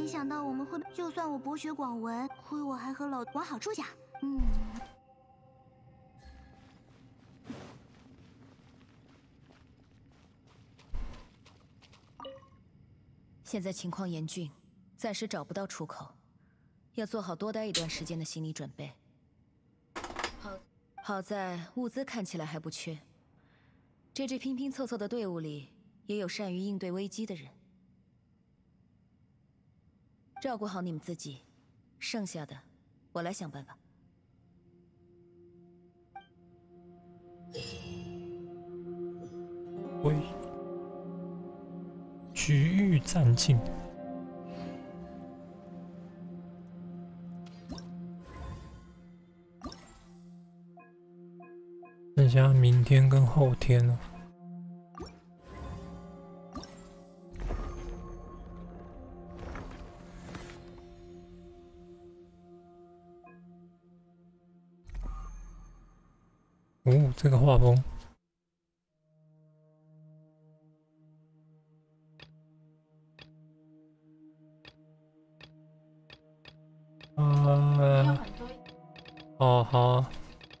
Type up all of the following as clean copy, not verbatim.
想到我们会，就算我博学广文，亏我还和老往好处想。 现在情况严峻，暂时找不到出口，要做好多待一段时间的心理准备。好在物资看起来还不缺，这支拼拼凑凑的队伍里也有善于应对危机的人。照顾好你们自己，剩下的我来想办法。 喂，局域战境。剩下明天跟后天了。哦，这个画风。哦，好啊。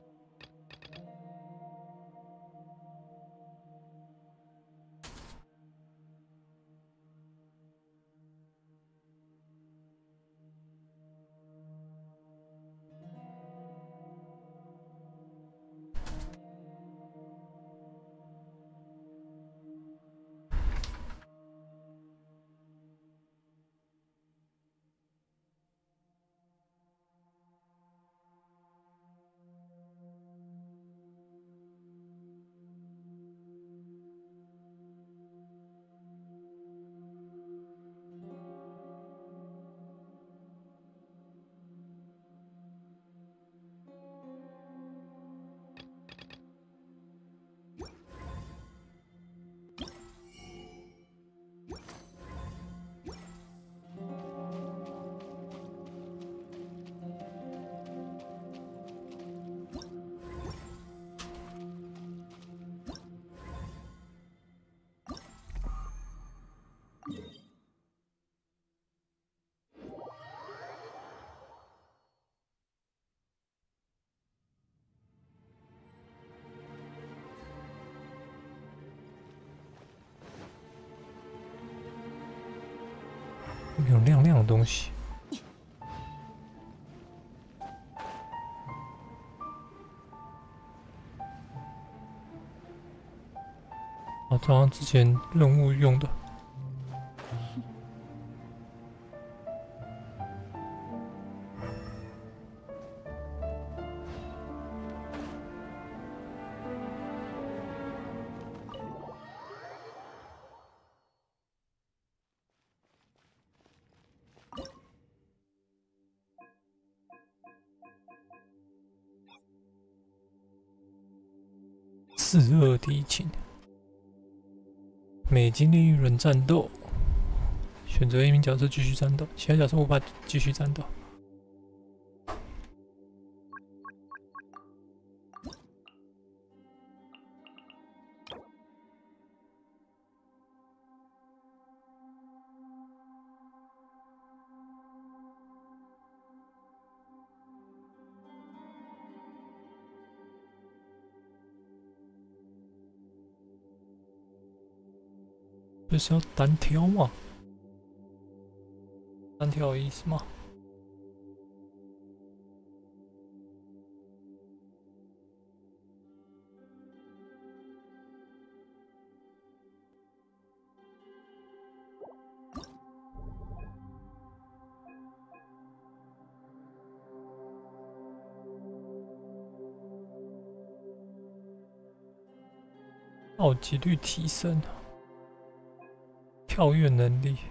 有亮亮的东西。哦，这好像之前任务用的。42敌情，每经历一轮战斗，选择一名角色继续战斗，其他角色无法继续战斗。这是要单挑吗？单挑有意思吗？暴击率提升，跳跃能力。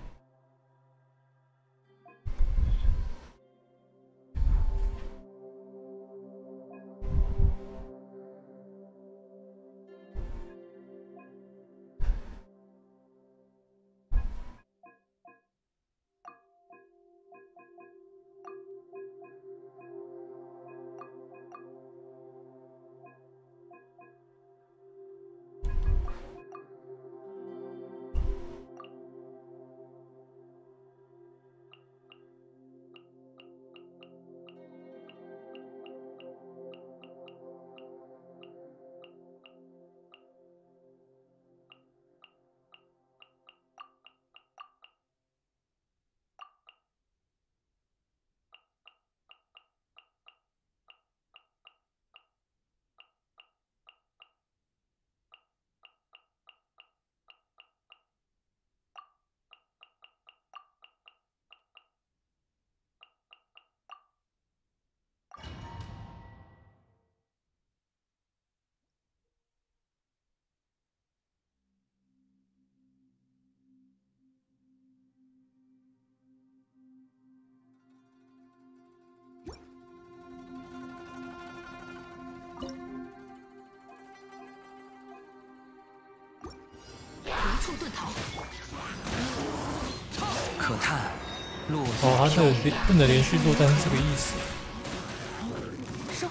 可叹落哦，他这个不能连续落单是这个意思。 收，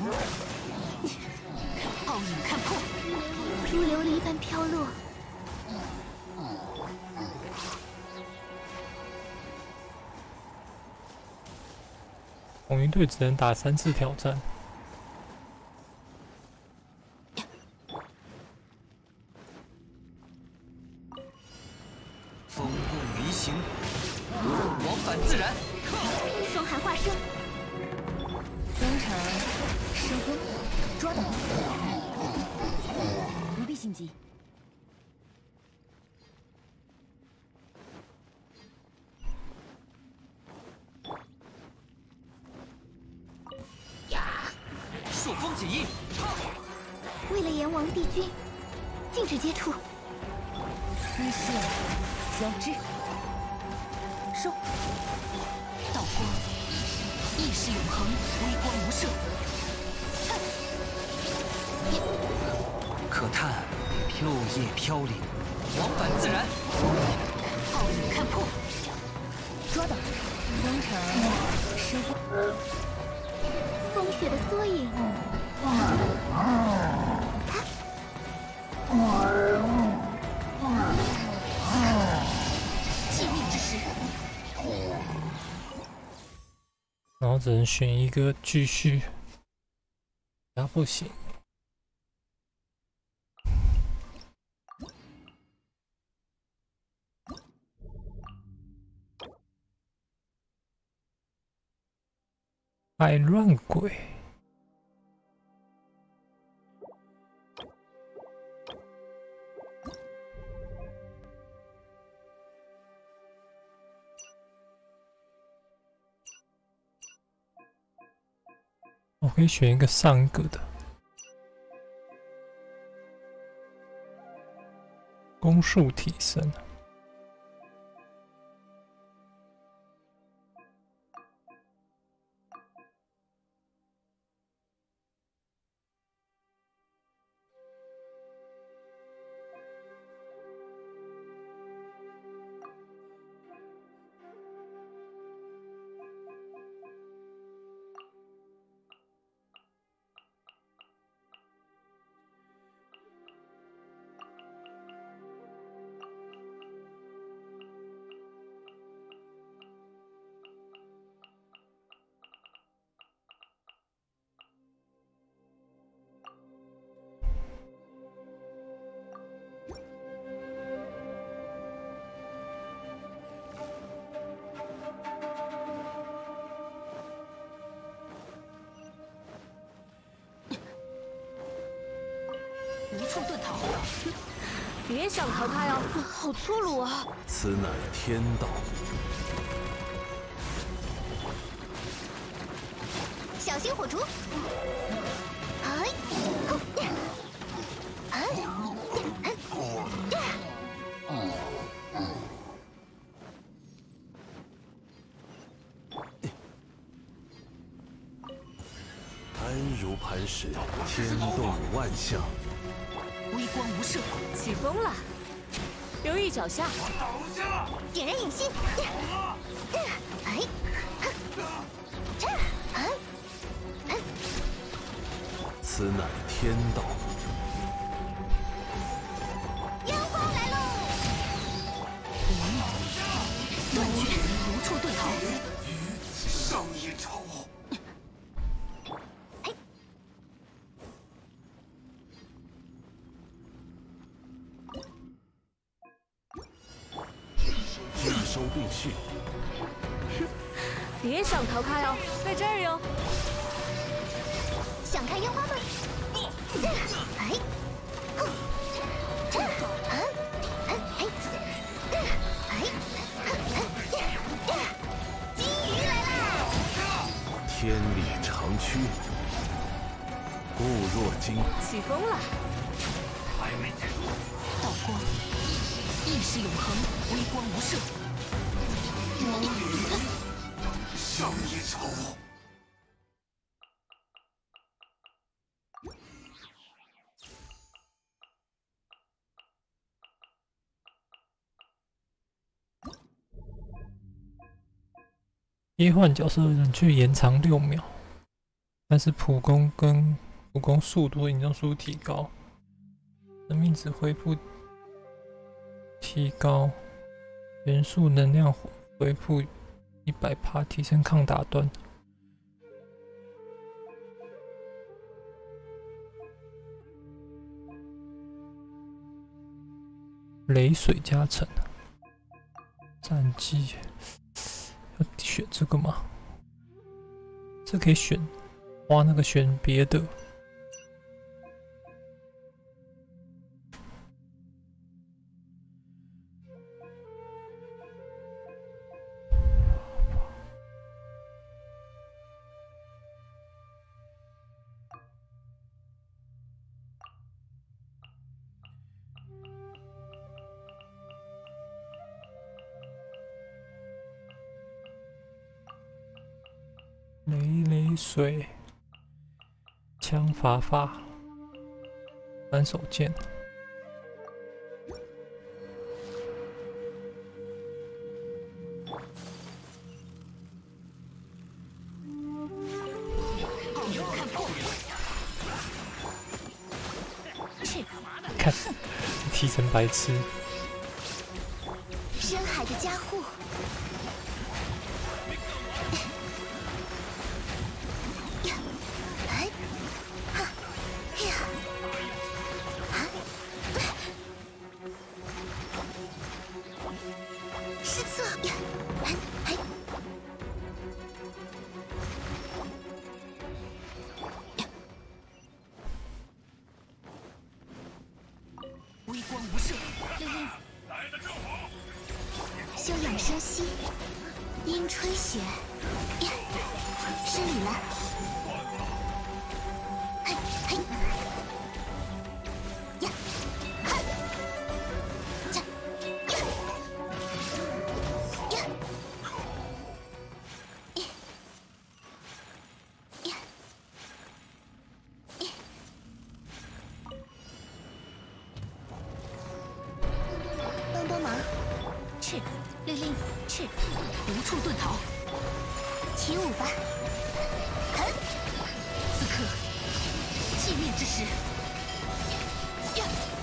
暴影看破， 如琉璃般飘落。 红云队只能打3次挑战。 风物离形，往返自然。 双寒化生， 登场，收工，抓到，不必心急。 朔风锦翼， 为了炎王帝君，禁止接触。 一线交织，收，道光，意识永恒，微光无射。 可叹落叶飘零，往返自然。 暴影看破，抓到，登场，收工。 风雪的缩影。 气命之时， 然后只能选一个继续，然后不行。爱乱鬼。我可以选一个上个的攻速提升。 无处遁逃，别想逃开哦！好粗鲁啊！ 此乃天道。 小心火烛。哎， 安如磐石，天动万象。 微光无射，起风了，留意脚下。 点燃引信。哎， 此乃天道。 阳光来喽！ 断绝，无处遁逃。 与此上一筹。拒收并蓄。 别想逃开哦，在这儿哟。 想看烟花吗？哎，金鱼来啦！ 天理长驱，固若金。 起风了，道光，意识永恒，微光无射。 上一筹。 切换角色的人去延长6秒，但是普攻速度、移动速度提高，生命值恢复提高，元素能量恢复100%，提升抗打断。雷水加成，战绩要选这个吗？这可以选，花那个选别的。雷水枪法反手剑，看踢成白痴。 深海的加护。失策！ 微光无射， 令令，休养生息，阴吹雪，失礼了。嘿，嘿，呀，哈，这，呀，呀，呀，帮帮忙！ 赤，令令，赤，无处遁逃。 起舞吧！狠！ 此刻，寂灭之时。呀！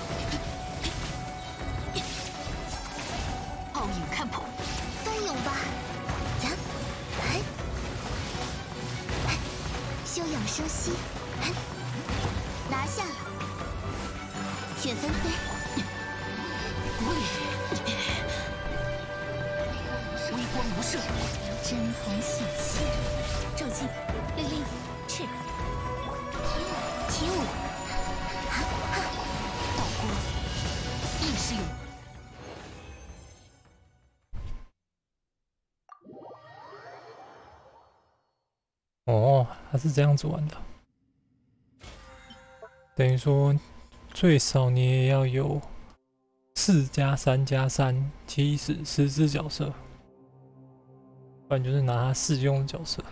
皓影看破， 翻涌吧！呀！哎！休养生息，拿下了！雪纷飞， 无礼。微光无射， 针锋显现， 骤进，令令，赤， 起舞！哈哈！ 道光，亦是有。 哦，他是这样子玩的，等于说最少你也要有4+3+3，起始10只角色，不然就是拿他试用的角色。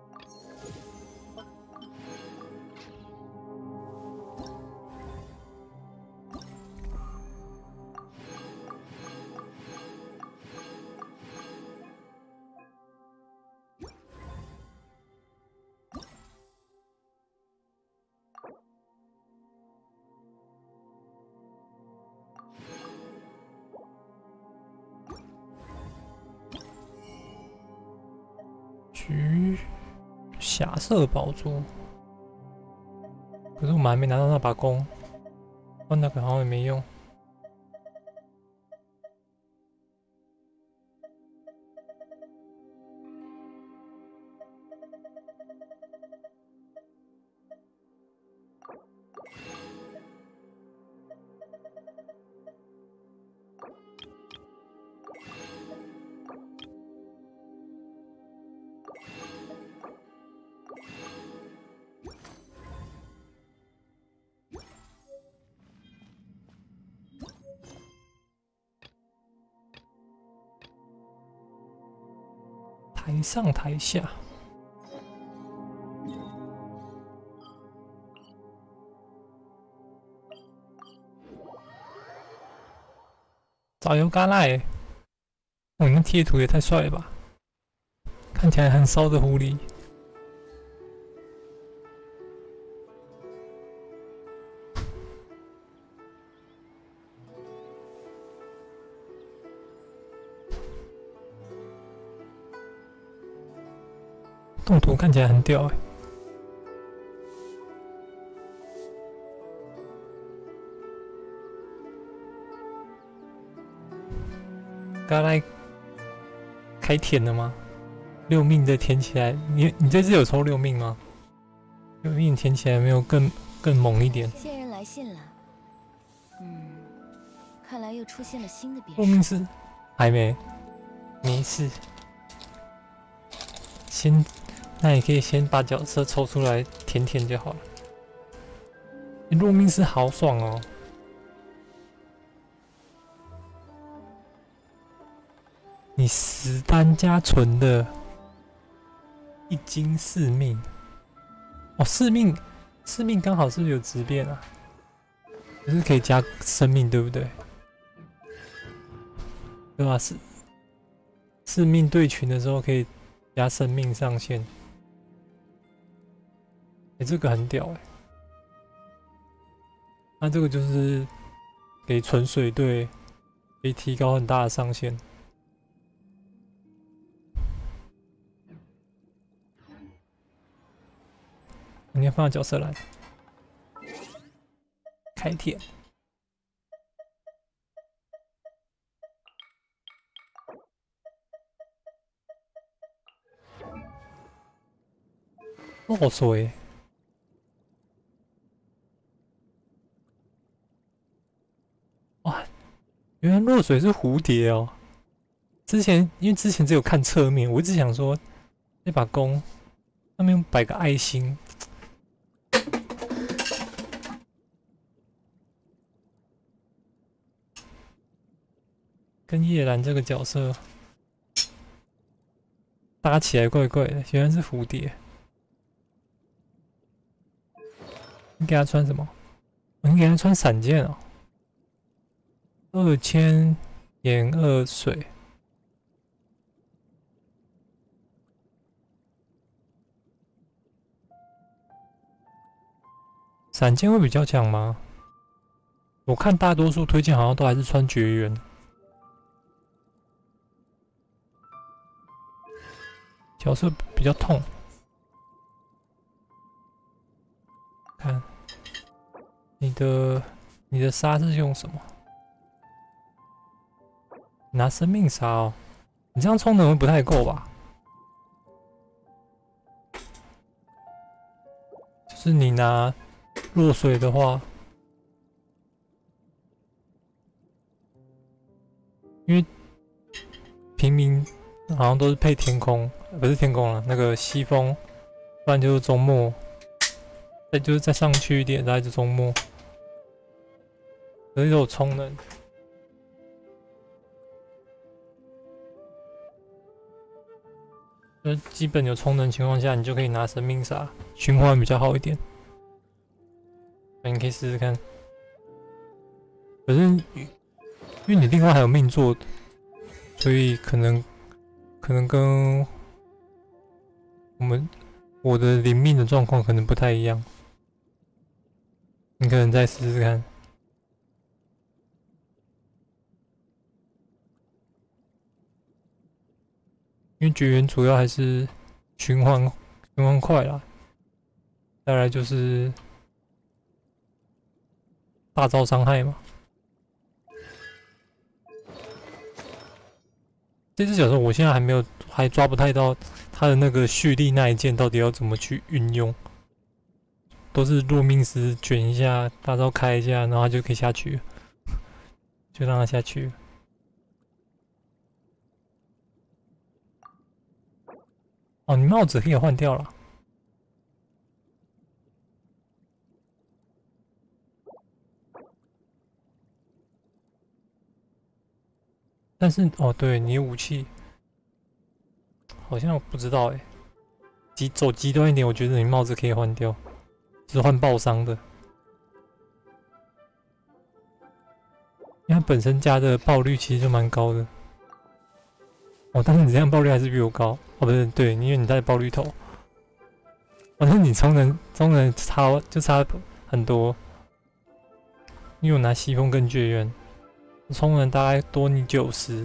霞色宝珠，可是我们还没拿到那把弓，那个好像也没用。台上台下，早油嘎啦欸！哦，你那贴图也太帅了吧！ 看起来很骚的狐狸。动图看起来很屌哎、刚才开舔了吗？6命再填起来，你这次有抽6命吗？6命填起来没有更猛一点？ 仙人来信了。看来又出现了新的变 6命是还没事，那你可以先把角色抽出来填填就好了。6命是好爽哦！你10单加纯的1金4命哦，4命刚好是不是有质变啊？就是可以加生命，对不对？对吧？4命对群的时候可以加生命上限。这个很屌哎！那这个就是给纯水队可以提高很大的上限。你要放角色来，开帖。落水。哇，原来落水是蝴蝶哦！因为之前只有看侧面，我一直想说那把弓上面摆个爱心。跟叶兰这个角色搭起来怪怪的，原来是蝴蝶。你给他穿什么？你给他穿闪剑哦。2000盐2水。闪剑会比较强吗？我看大多数推荐好像都还是穿绝缘。角色比较痛，看你的杀是用什么？拿生命杀哦，你这样充能会不太够吧？就是你拿落水的话，因为平民好像都是配天空。不是天空了，那个西风，不然就是中末，再上去一点，再就中末，可是有充能。基本有充能情况下，你就可以拿生命杀，循环比较好一点。那你可以试试看。可是因为你另外还有命做的，所以可能跟我的临命的状况可能不太一样，你可能再试试看。因为绝缘主要还是循环快啦，再来就是大招伤害嘛。这只角色我现在还抓不太到他的那个蓄力那一件到底要怎么去运用，都是落命时卷一下，大招开一下，然后他就可以下去了，就让他下去了。哦，你帽子可以换掉了。但是哦，对你的武器好像我不知道哎，走极端一点，我觉得你帽子可以换掉，就是换爆伤的，因为它本身加的爆率其实就蛮高的。 哦，但是你这样爆率还是比我高。哦，不是，对，因为你带爆率头。哦，那你充能差很多。因为我拿西风跟绝缘，充能大概多你90。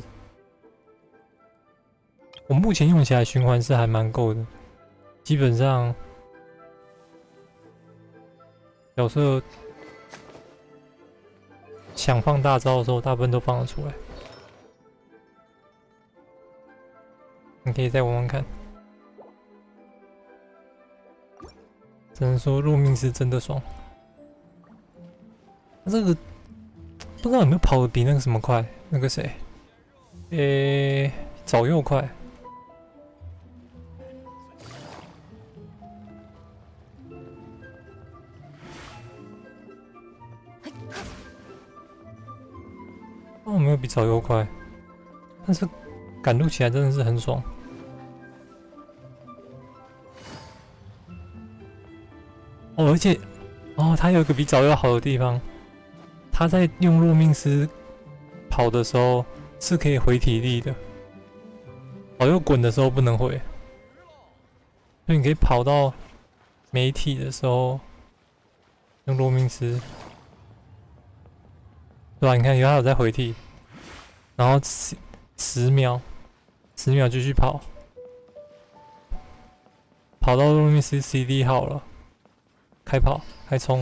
我目前用起来循环是还蛮够的，基本上角色想放大招的时候，大部分都放得出来。你可以再玩玩看。只能说入命是真的爽。这个不知道有没有跑得比那个什么快？那个谁？早又快。哦，没有比早又快，但是赶路起来真的是很爽。哦，而且，哦，它有一个比早又好的地方，它在用弱命师跑的时候是可以回体力的，早又滚的时候不能回，所以你可以跑到没体的时候用弱命师，对吧？你看，它有在回体，然后10秒继续跑，跑到弱命师 CD 好了。开跑，开冲，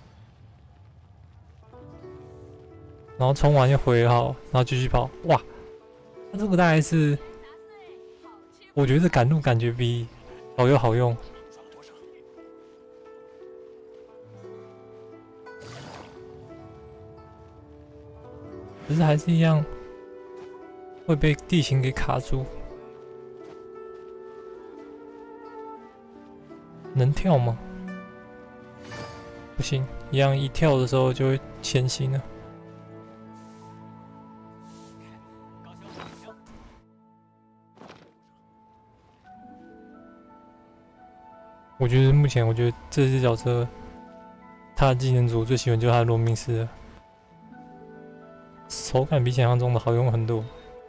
然后冲完又回好，然后继续跑。哇，那这个大概是，我觉得赶路感觉比早又好用。只是还是一样会被地形给卡住。能跳吗？不行，一样一跳的时候就会前行了。我觉得目前，我觉得这只角色，他的技能组我最喜欢就是他的罗明斯了，手感比想象中的好用很多。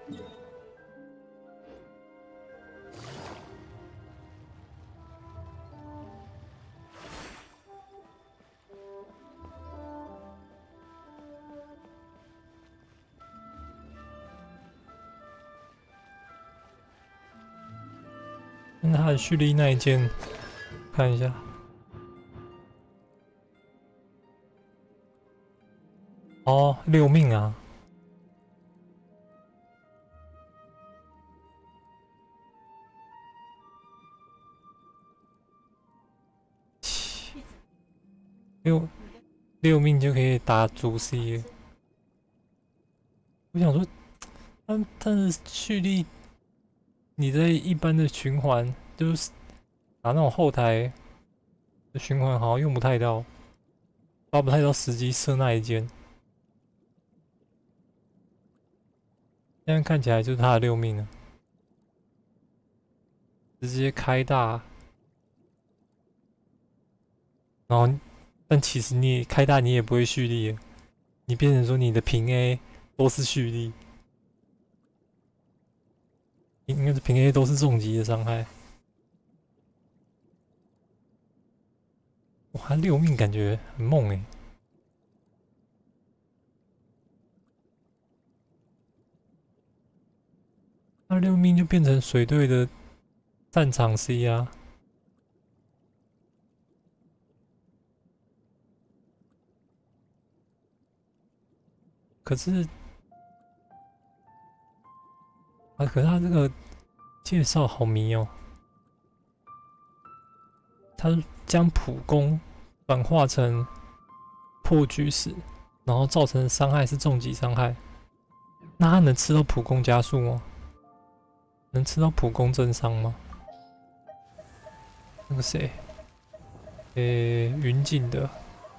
那他的蓄力那一件，看一下。哦，6命啊！六命就可以打主 C 了。我想说，但是蓄力。你在一般的循环，就是打那种后台的循环，好像用不太到，抓不太到时机射那一箭。现在看起来就是他的6命了，直接开大，然后但其实你开大你也不会蓄力，你变成说你的平 A 都是蓄力。应该是平 A 都是重击的伤害。哇，他6命感觉很猛哎。他6命就变成水队的战场 C 啊。可是他这个介绍好迷哦。他将普攻转化成破巨石，然后造成的伤害是重击伤害。那他能吃到普攻加速吗？能吃到普攻增伤吗？那个谁，云锦的。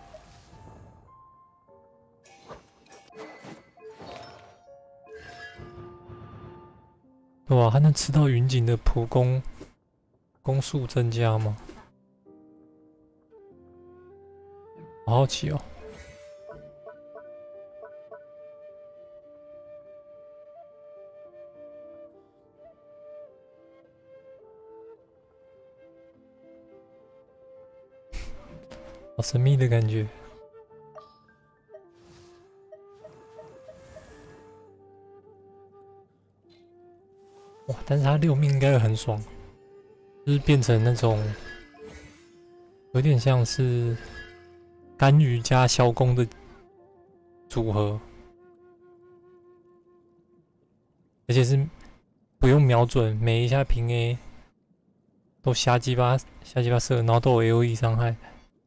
对吧？他能吃到云锦的普攻攻速增加吗？好好奇哦。 好神秘的感觉。哇！但是他6命应该会很爽，就是变成那种有点像是干预加消攻的组合，而且是不用瞄准，每一下平 A 都瞎鸡巴射，然后都有 AOE 伤害。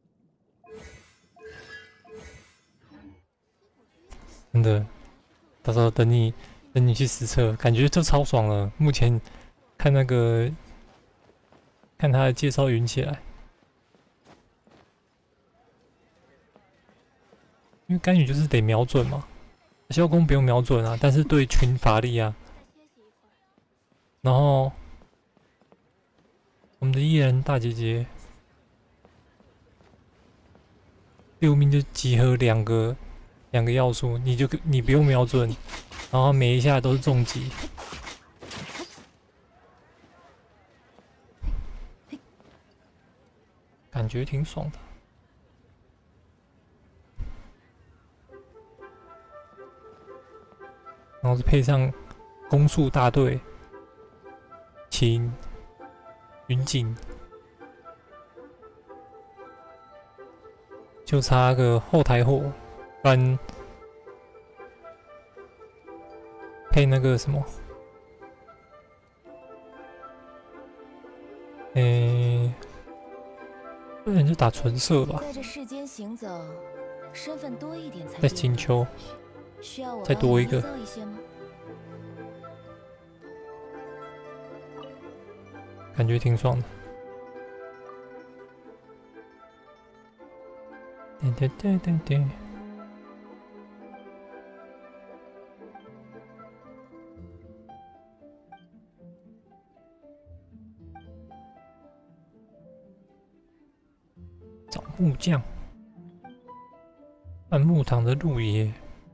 真的，到时候等你去实测，感觉就超爽了。目前看那个看他的介绍云起来，因为干预就是得瞄准嘛，消攻不用瞄准啊，但是对群乏力啊。然后我们的艺人大姐姐6命就集合两个要素，你不用瞄准，然后每一下都是重击，感觉挺爽的。然后是配上攻速大队，请云锦，就差个后台货，不然配那个什么，不然就打纯色吧。 在这世间行走，身份多一点才在金秋需要我再多一个帮你营造一些吗？ 感觉挺爽的。对。找木匠，按木堂的路野，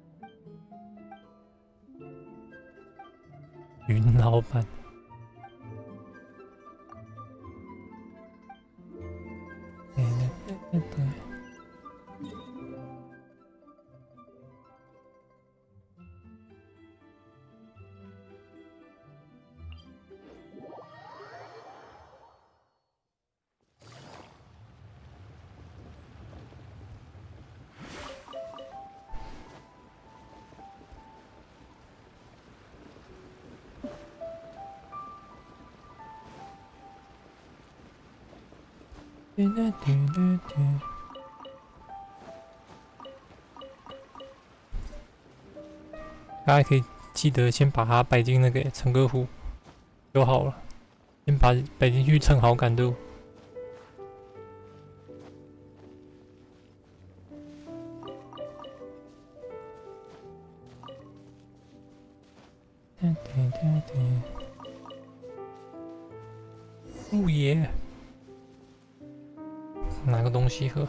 云老板。对。大家可以记得先把它摆进那个成歌湖就好了，先摆进去蹭好感度。木爷，拿个东西喝。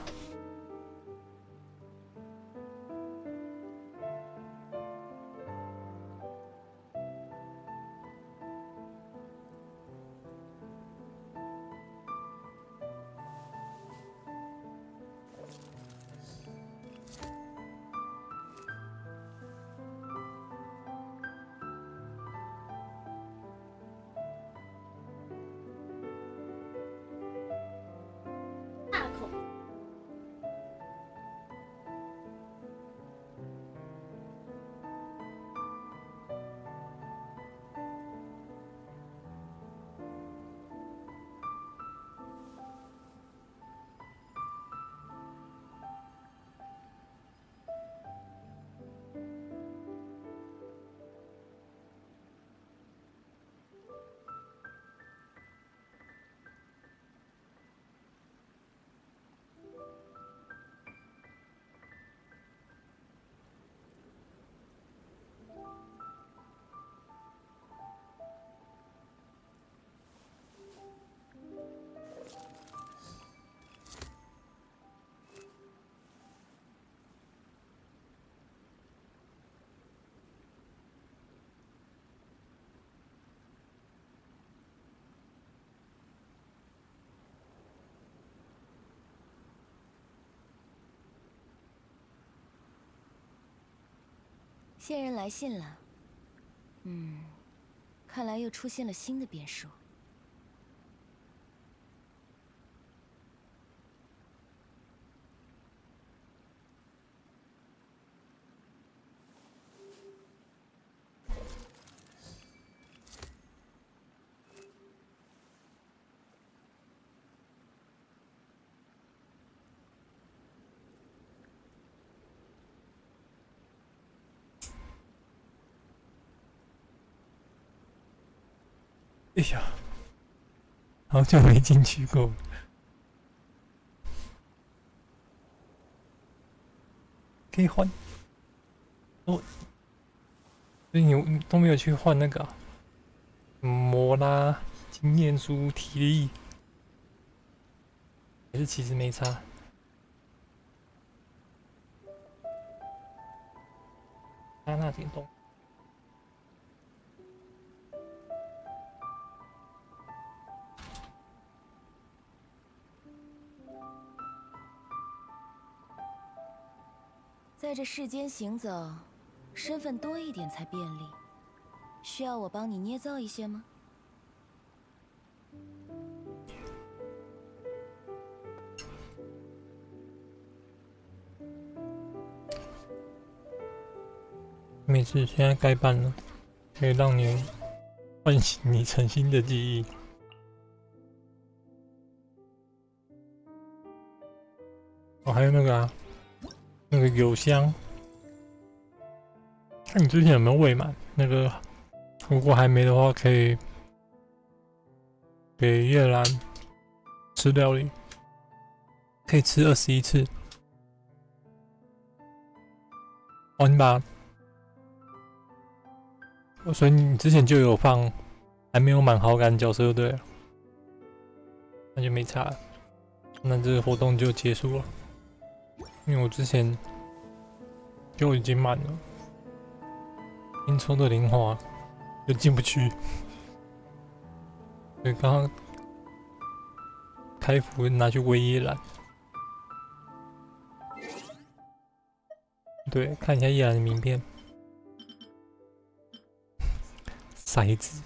线人来信了。看来又出现了新的变数。 哎呀，好久没进去过。可以换。哦，所以你都没有去换那个摩拉经验书体力，还是其实没差？差那点动。 在这世间行走，身份多一点才便利。需要我帮你捏造一些吗？ 没事，现在该办了，可以让你唤醒你诚心的记忆。哦，还有那个啊。那个油箱，看你之前有没有喂满？那个如果还没的话，可以给叶兰吃料理，可以吃21次。哦，你把，所以你之前就有放还没有满好感角色就对了，那就没差了。那这个活动就结束了。因为我之前就已经满了，拼抽的灵华就进不去，所以刚刚开服拿去喂叶兰。对，看一下叶兰的名片，骰子，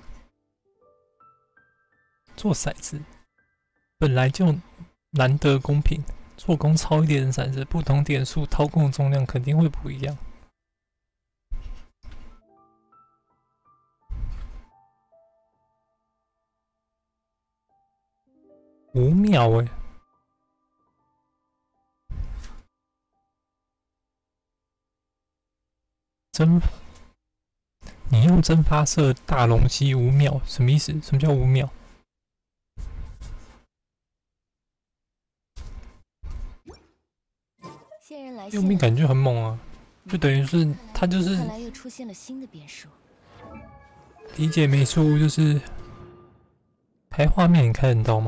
做骰子本来就难得公平。做工超一点的骰子，不同点数掏空的重量肯定会不一样。5秒欸，你用蒸发射大龙息5秒，什么意思？什么叫5秒？右命感觉很猛啊，就等于是他就是看来又出现了新的变数。 理解没错误，就是开画面，你开得到吗？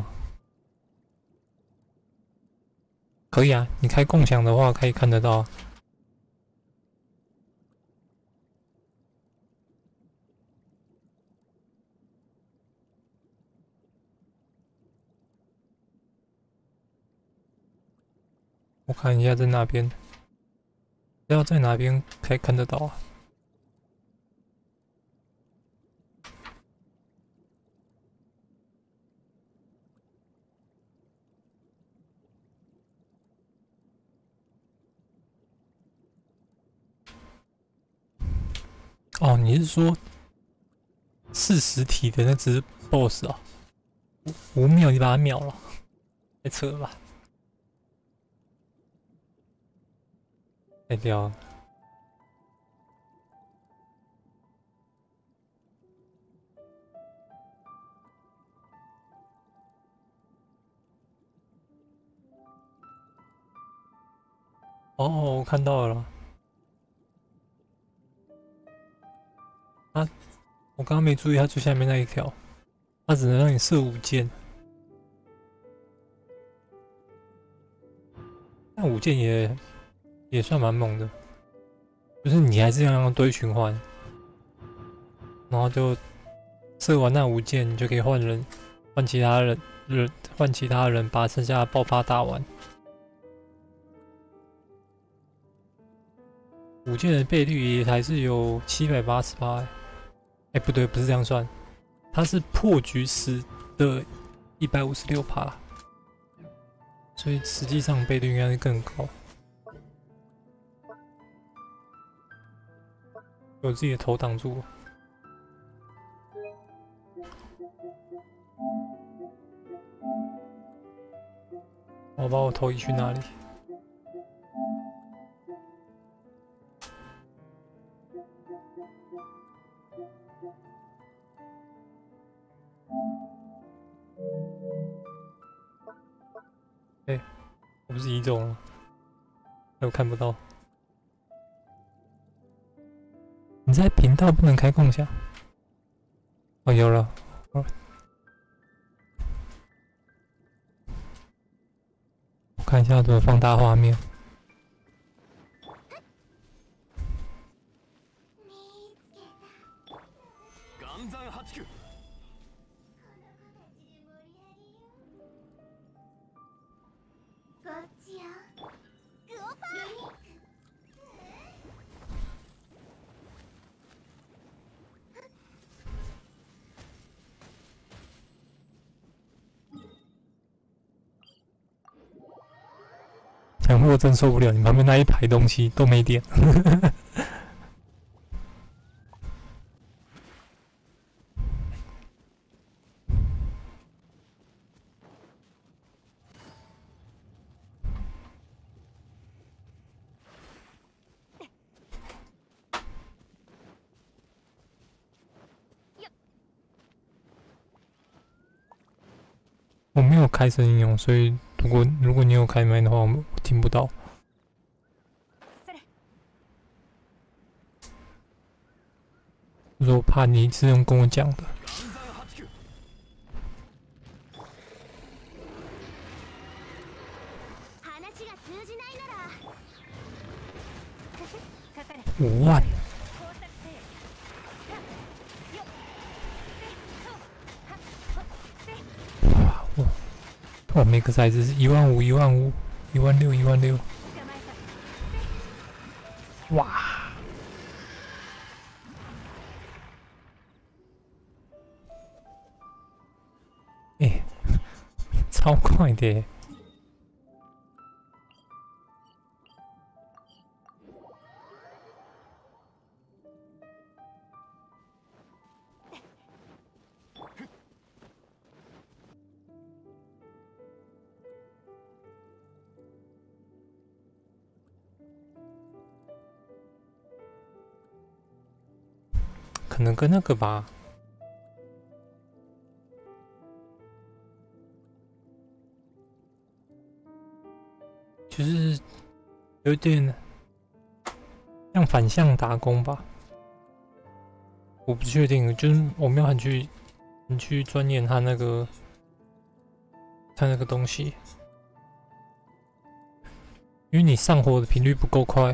可以啊，你开共享的话可以看得到啊。我看一下在哪边，要在哪边可以看得到啊？哦，你是说40体的那只 BOSS 啊？5秒你把它秒了，太扯了吧！太屌了！哦，我看到了。啊，我刚刚没注意，它最下面那一条，它只能让你射5箭。那5箭也算蛮猛的，就是你还是要用堆循环，然后就射完那5箭，你就可以换人，换其他人把剩下的爆发打完。 5件的倍率也还是有788。哎，不对，不是这样算，它是破局时的156%，所以实际上倍率应该是更高。有自己的头挡住了。我把我头移去哪里？哎，我不是移走了，我看不到。你在频道不能开共享。哦，有了。哦，我看一下怎么放大画面。强迫真受不了，你旁边那一排东西都没电。我没有开声音哦，所以如果你有开麦的话，我听不到。我怕你是用跟我讲的。5万。哇，每个骰子是15000、15000、16000、16000。哇！哎，超快的耶！可能跟那个吧，就是有点像反向打工吧，我不确定，就是我没有很去钻研他那个东西，因为你上火的频率不够快。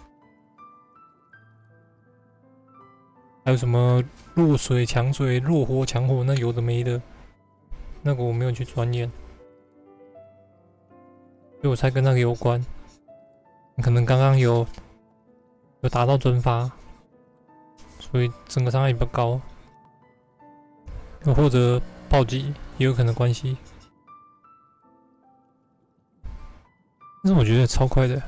还有什么弱水强水、弱火强火，那有的没的，那个我没有去钻研，所以我猜跟那个有关。可能刚刚有达到蒸发，所以整个伤害比较高，又或者暴击也有可能关系。但是我觉得超快的。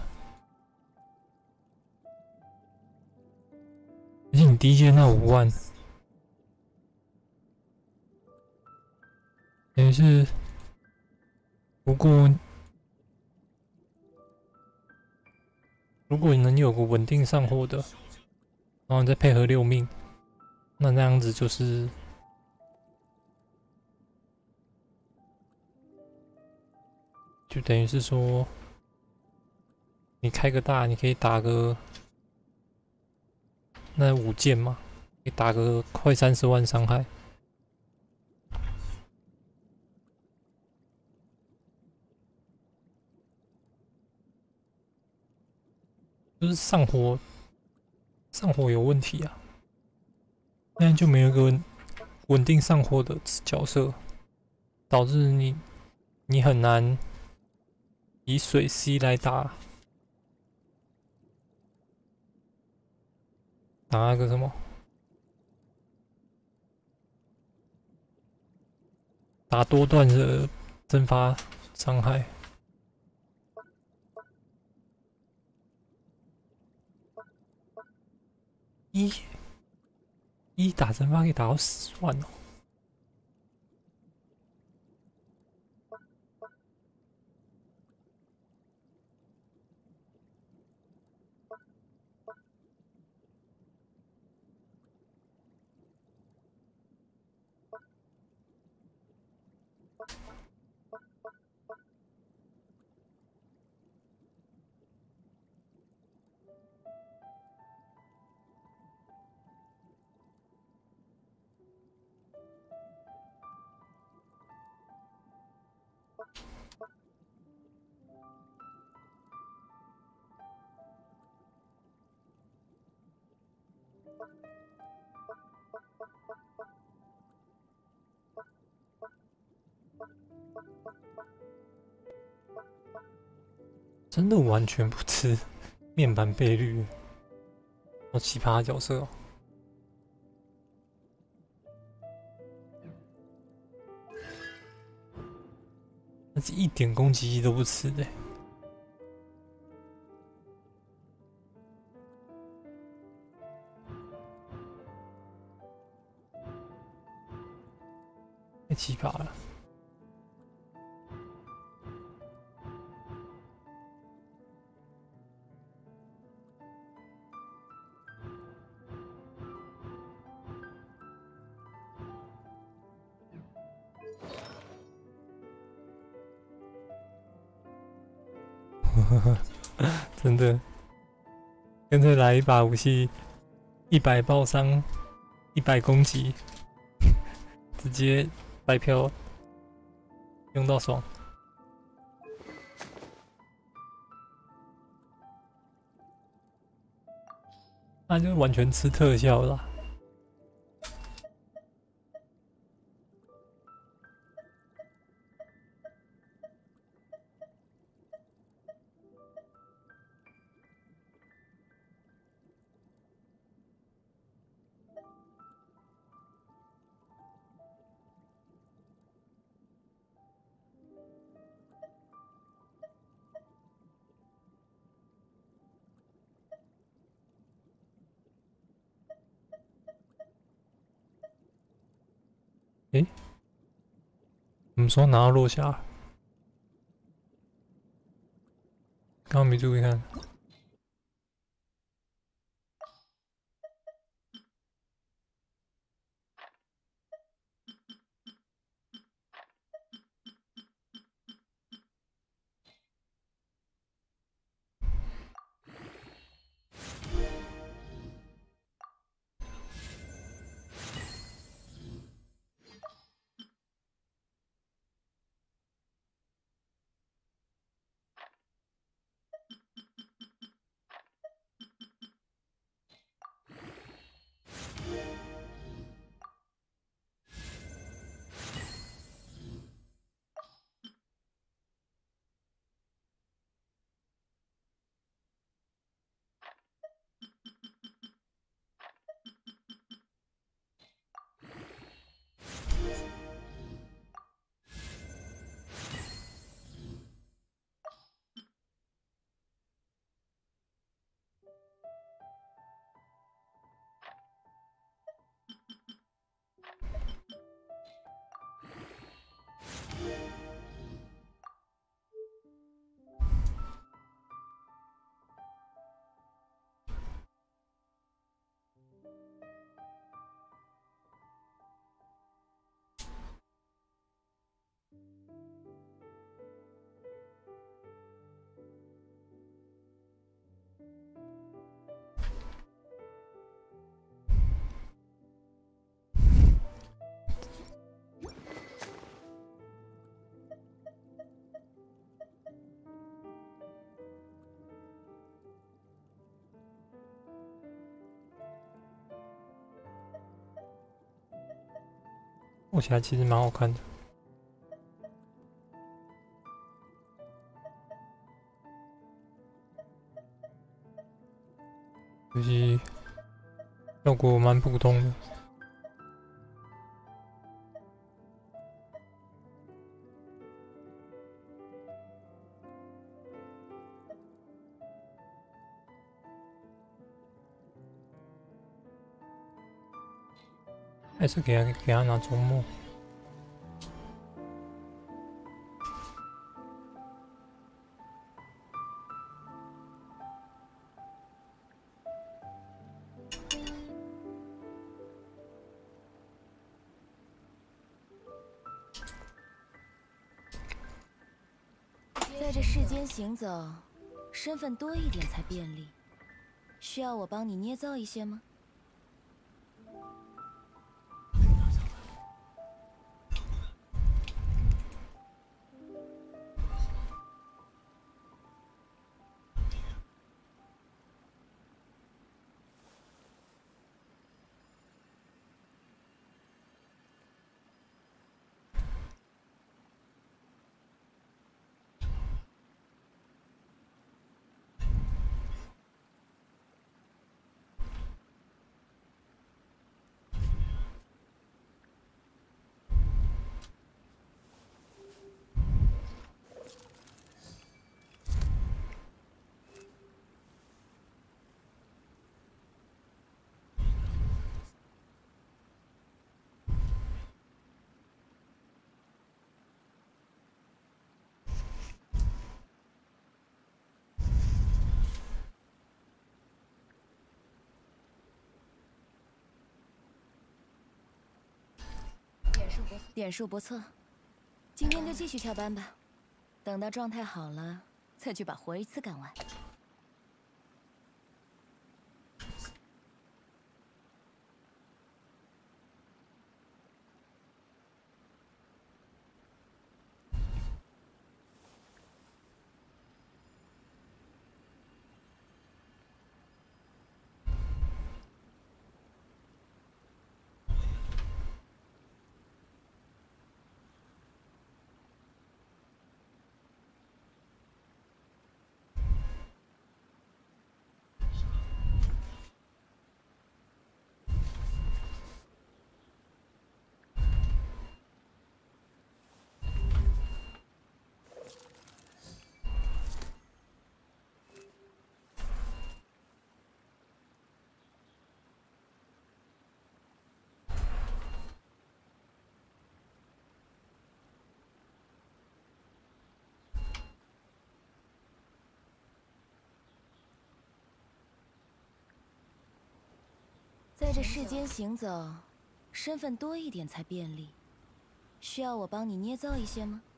而且你第一件那5万，等于是，如果你能有个稳定上货的，然后你再配合6命，那样子就是，就等于是说，你开个大，你可以打个。那5件嘛，可以打个快30万伤害。就是上火有问题啊，现在就没有一个稳定上火的角色，导致你很难以水 C 来打。 打那个什么？打多段的蒸发伤害。一打蒸发可以打到10万哦。真的完全不吃面板倍率，好奇葩的角色哦！那是一点攻击力都不吃的。太奇葩了！真的，干脆来一把武器，100爆伤，100攻击，直接白嫖，用到爽。那就完全吃特效啦。诶，怎么说拿到落下？刚刚没注意看。摸起来其实蛮好看的。可惜效果蛮普通的。还是给他拿周末。 在这世间行走，身份多一点才便利。需要我帮你捏造一些吗？点数不错，今天就继续翘班吧。等到状态好了，再去把活一次干完。在这世间行走，身份多一点才便利。需要我帮你捏造一些吗？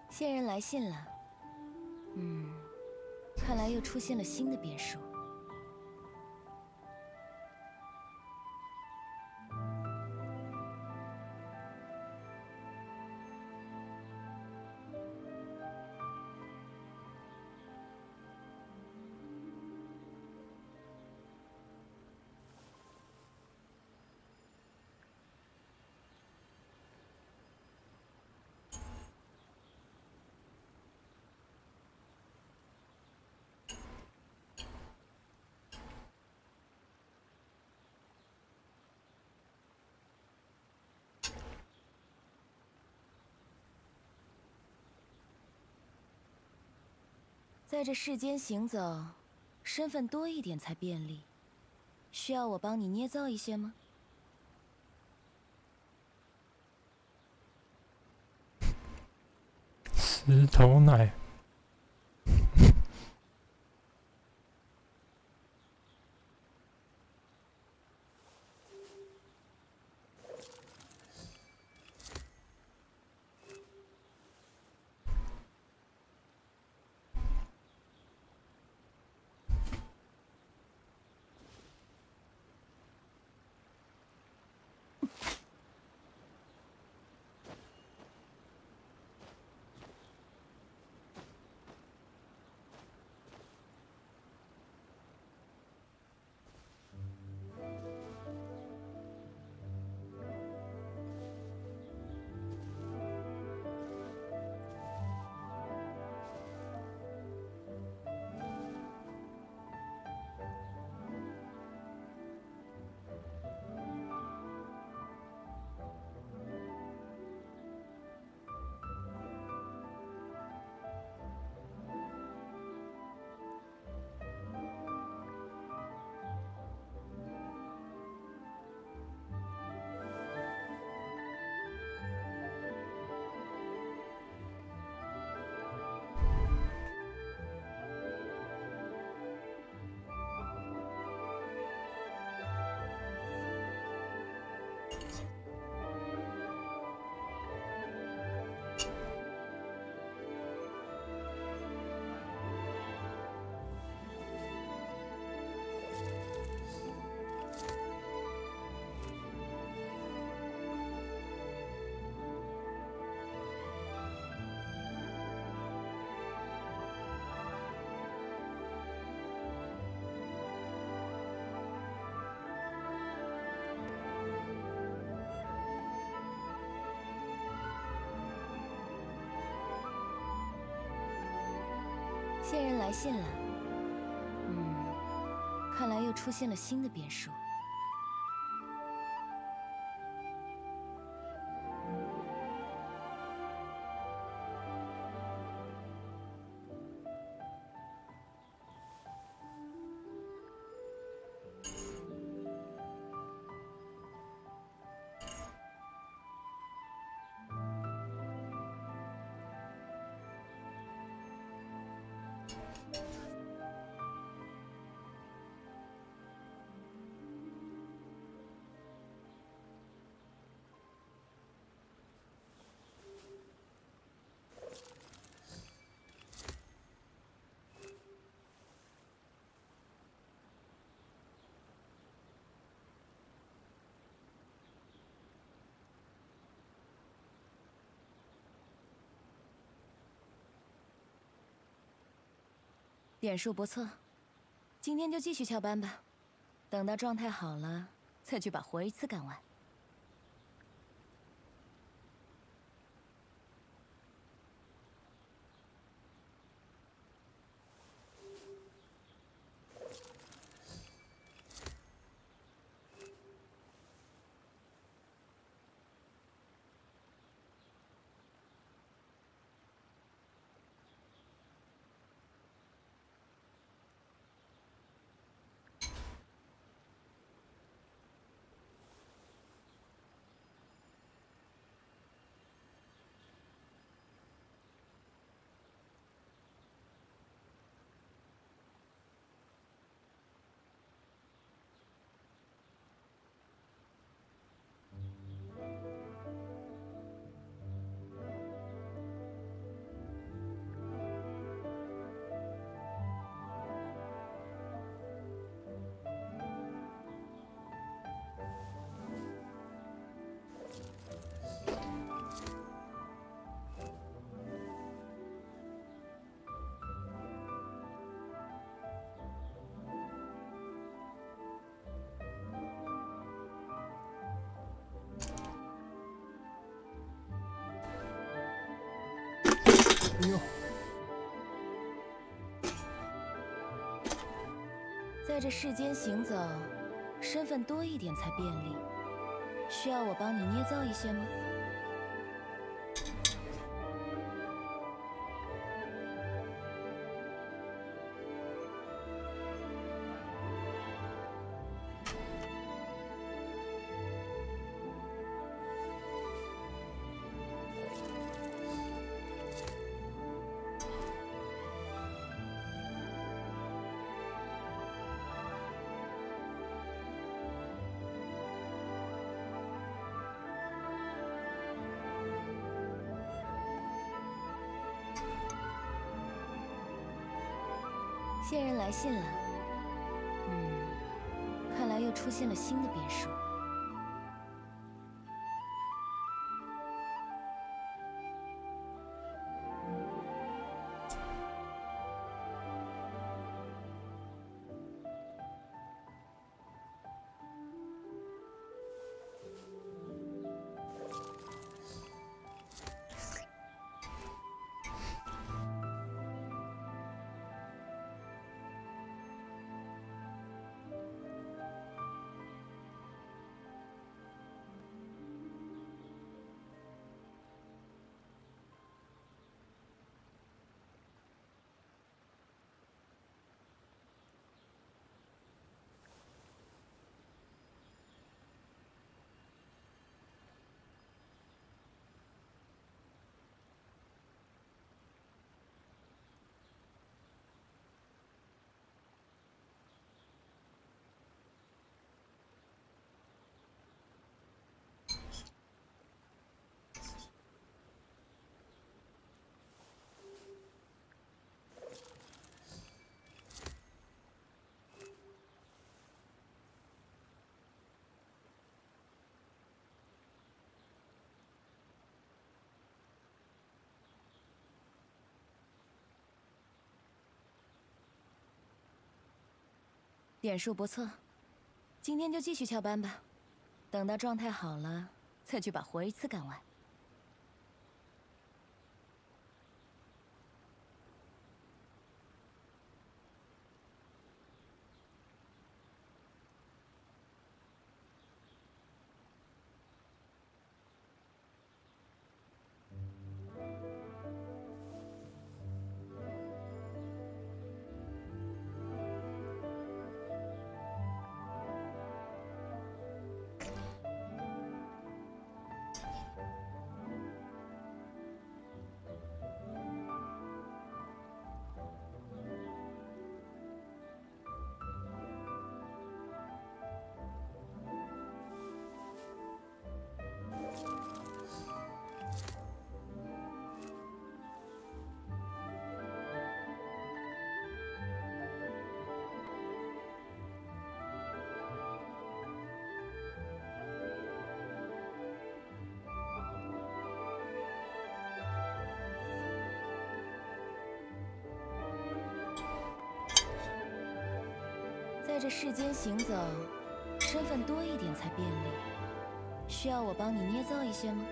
仙人来信了。看来又出现了新的变数。在这世间行走，身份多一点才便利。需要我帮你捏造一些吗？ 石头奶。 仙人来信了。看来又出现了新的变数。点数不错，今天就继续翘班吧。等到状态好了，再去把活一次干完。 哎呦， 在这世间行走，身份多一点才便利。需要我帮你捏造一些吗？仙人来信了。看来又出现了新的变数。点数不错，今天就继续翘班吧。等到状态好了，再去把活一次干完。在这世间行走，身份多一点才便利。需要我帮你捏造一些吗？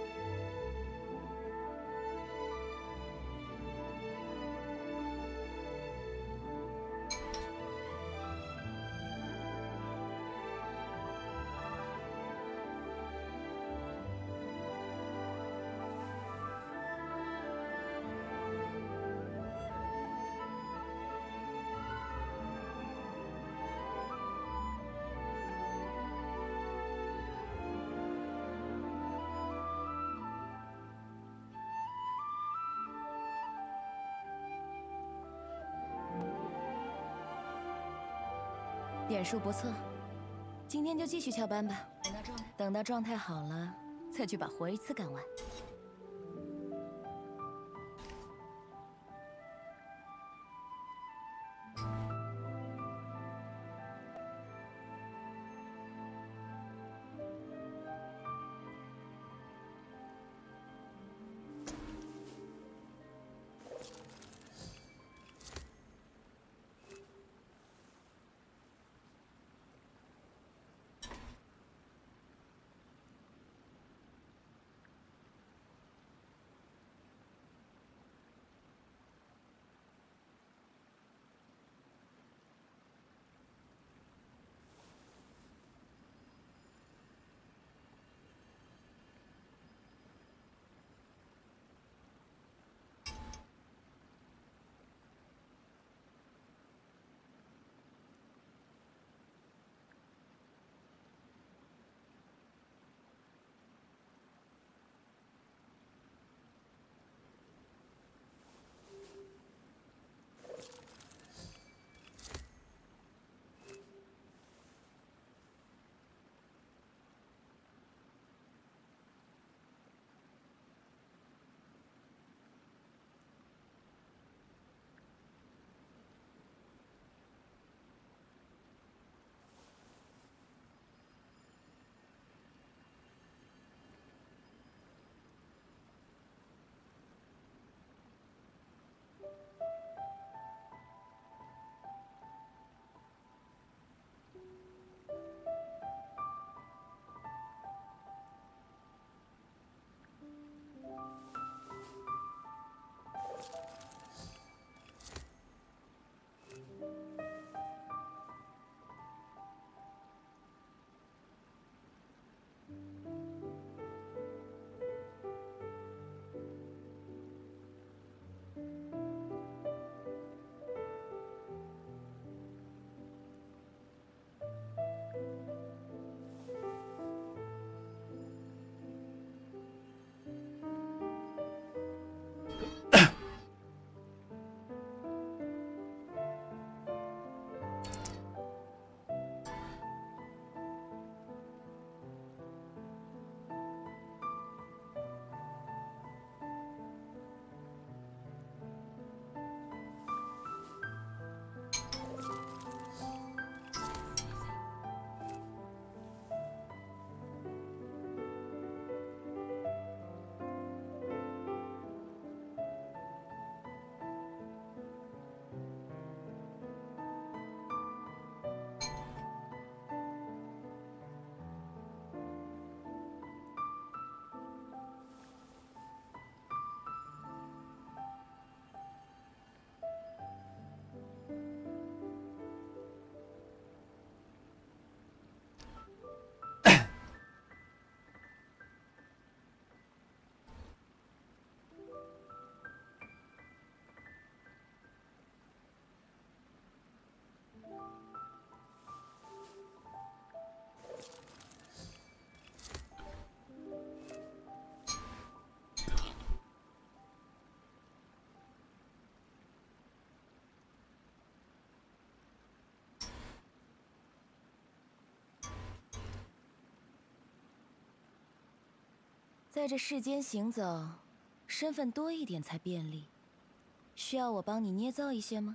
点数不错，今天就继续翘班吧。等到状态好了，再去把活一次干完。 在这世间行走，身份多一点才便利。需要我帮你捏造一些吗？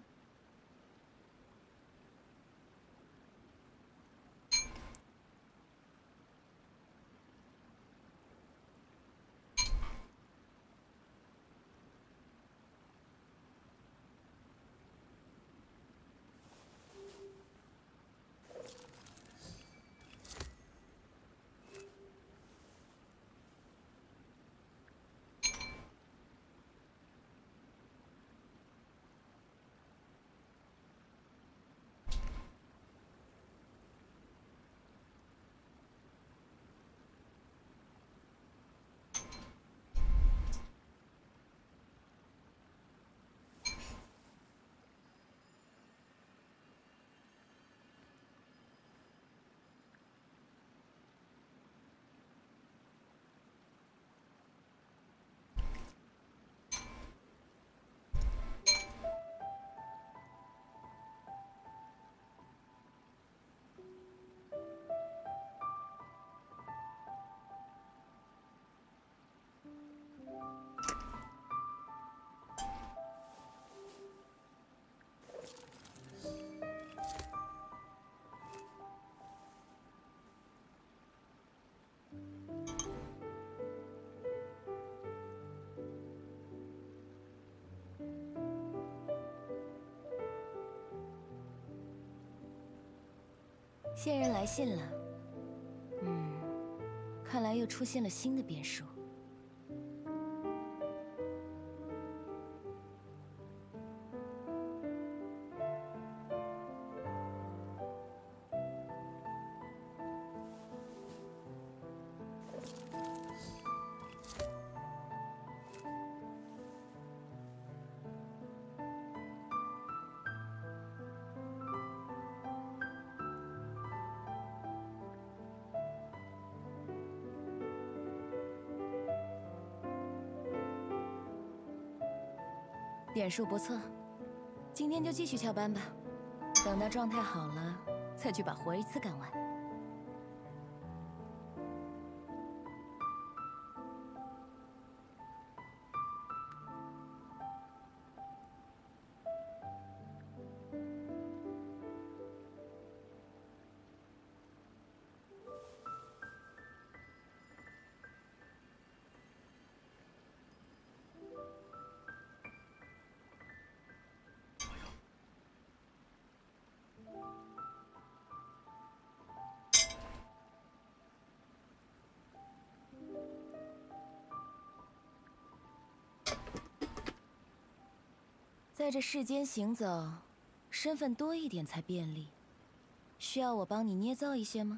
仙人来信了。看来又出现了新的变数。点数不错，今天就继续翘班吧。等到状态好了，再去把活一次干完。在这世间行走，身份多一点才便利。需要我帮你捏造一些吗？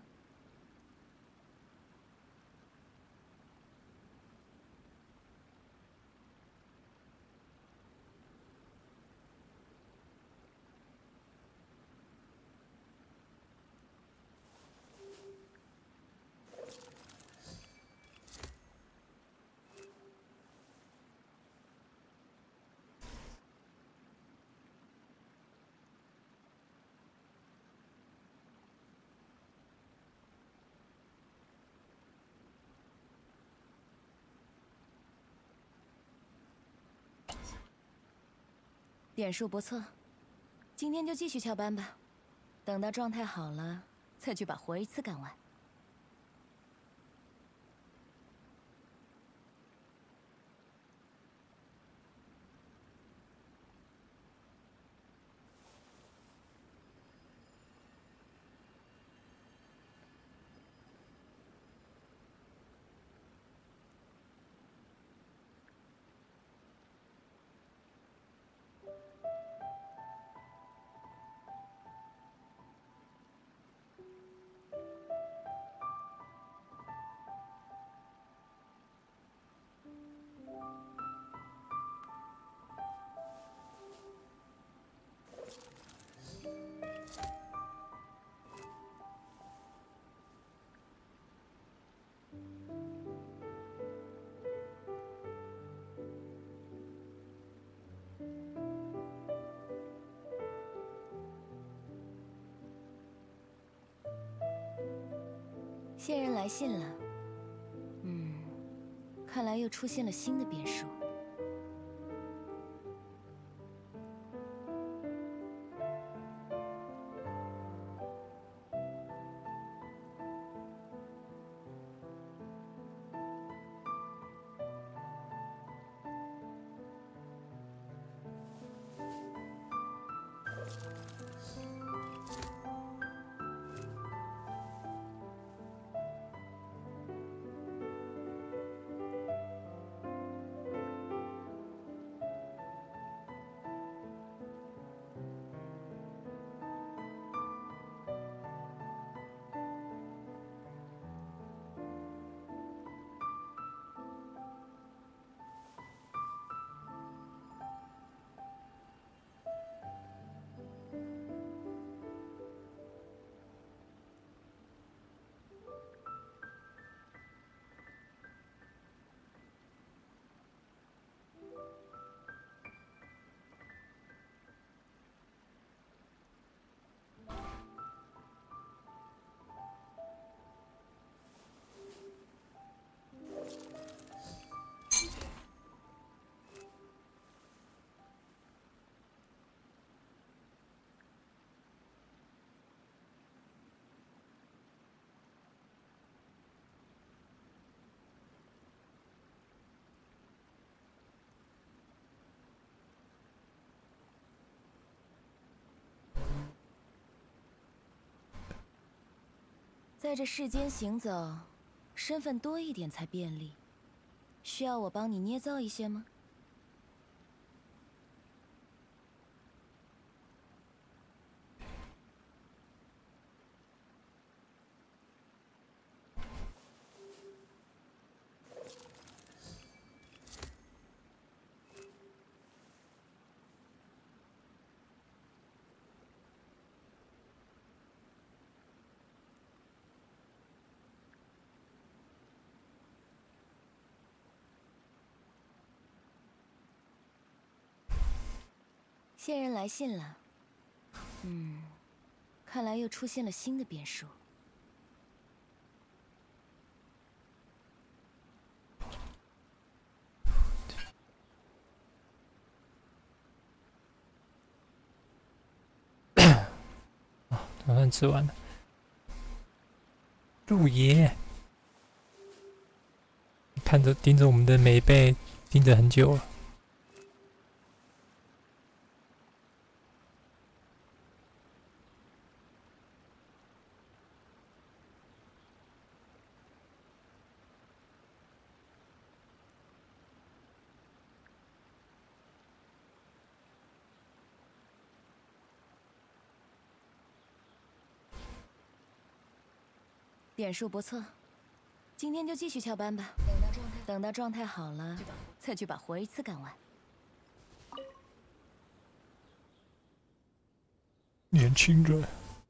点数不错，今天就继续翘班吧。等到状态好了，再去把活一次干完。仙人来信了。 看来又出现了新的变数。在这世间行走，身份多一点才便利。需要我帮你捏造一些吗？仙人来信了。看来又出现了新的变数。 早饭吃完了。陆爷，看着盯着我们的美背，盯着很久了。 点数不错，今天就继续翘班吧。等到状态好了，再去把活一次干完。 年轻人，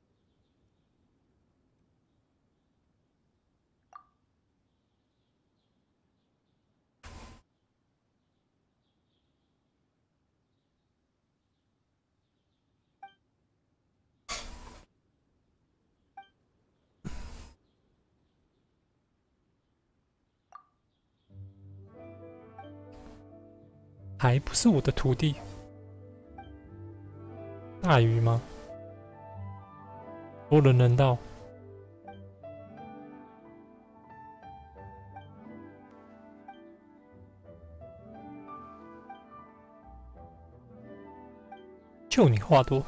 还不是我的徒弟。大鱼吗？多人人道。就你话多。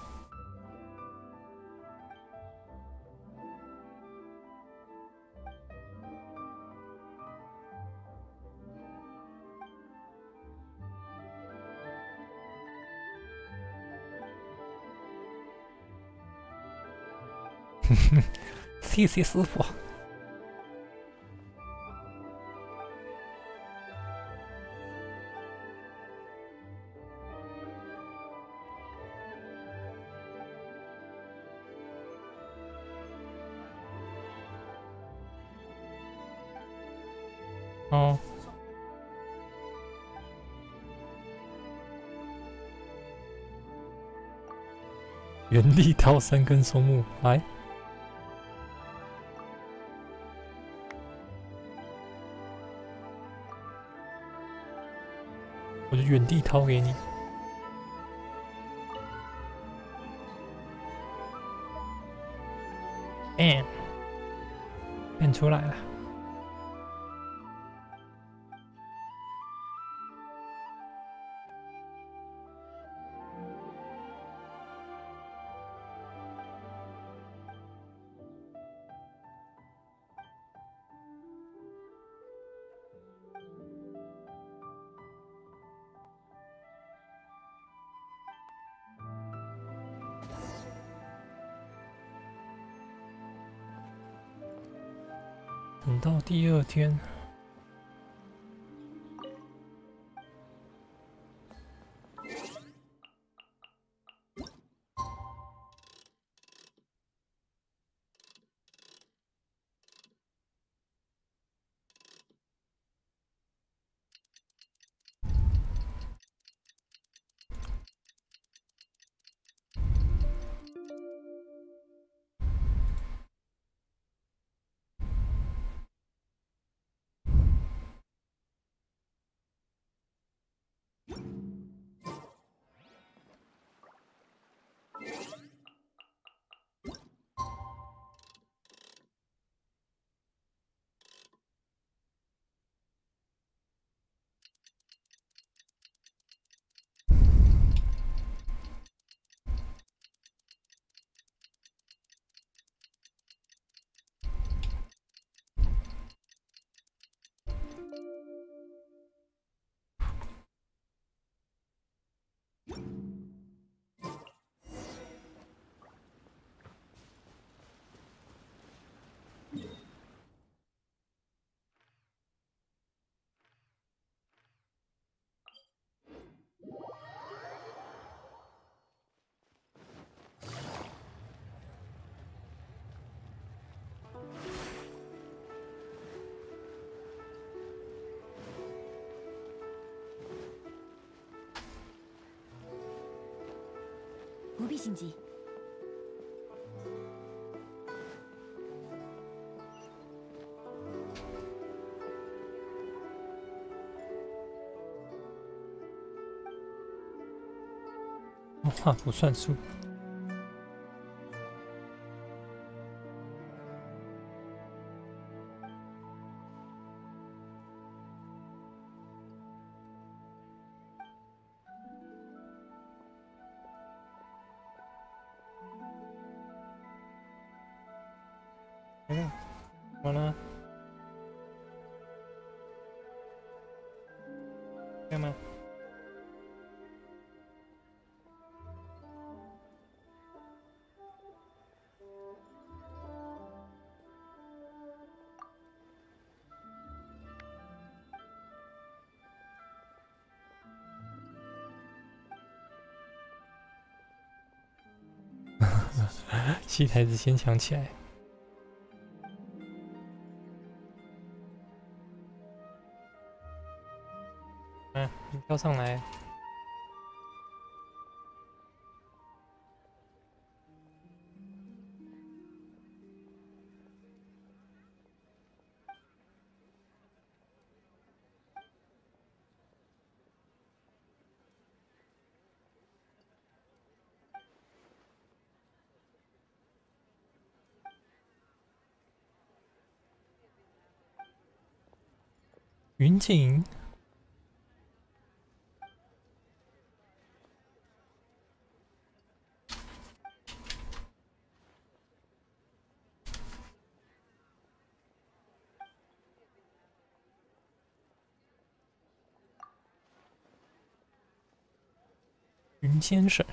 谢谢师傅。哦。原地掏3根松木来。 原地掏给你。变出来了。等到第二天， 不必心急。 话不算数。怎么了？干嘛？戏台子先抢起来。你跳上来。云锦。云先生。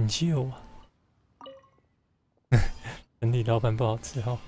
拯救啊！整体老板不好吃哈。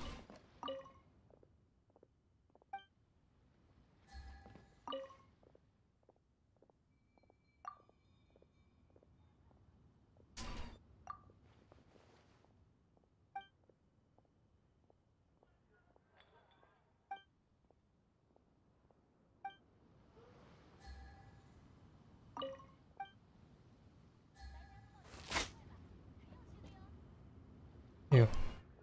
哎呦！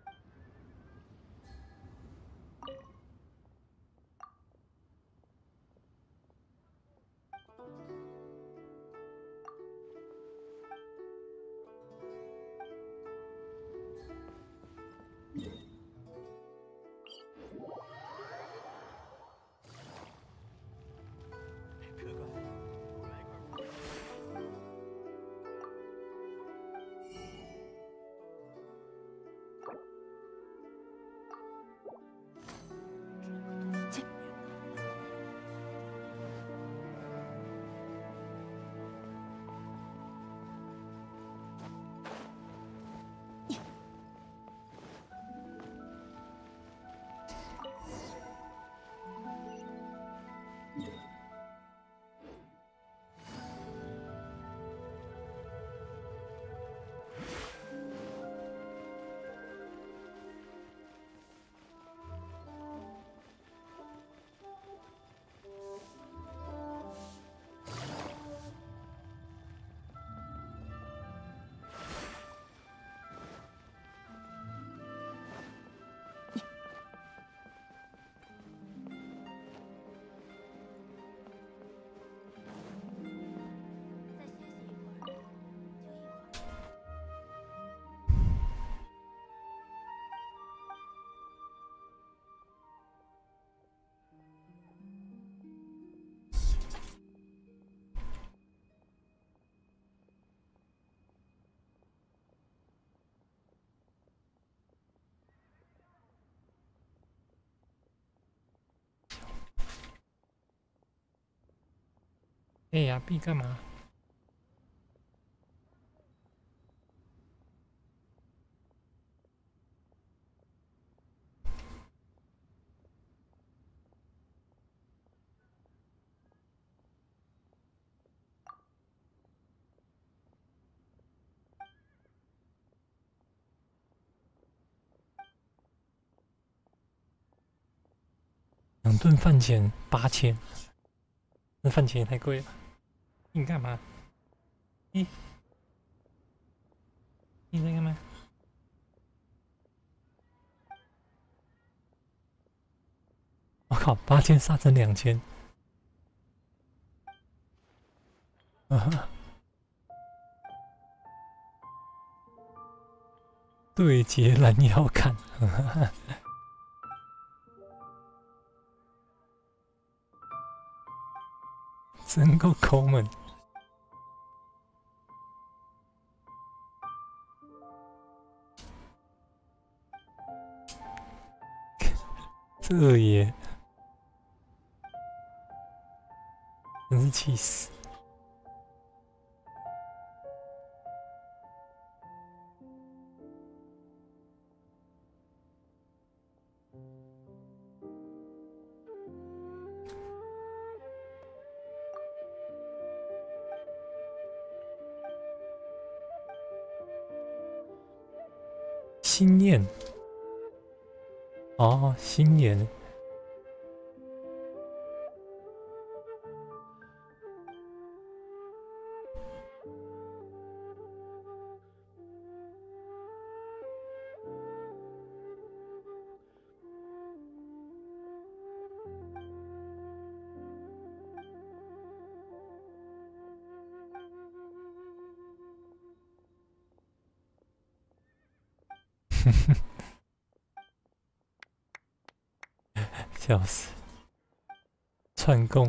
哎呀，B 干嘛？2顿饭钱8000，那饭钱也太贵了。你干嘛？你在干嘛？我靠，8000杀成2000。啊！对接拦腰砍。真够抠门。这也真是气死！心念哦，心念。笑死！串供。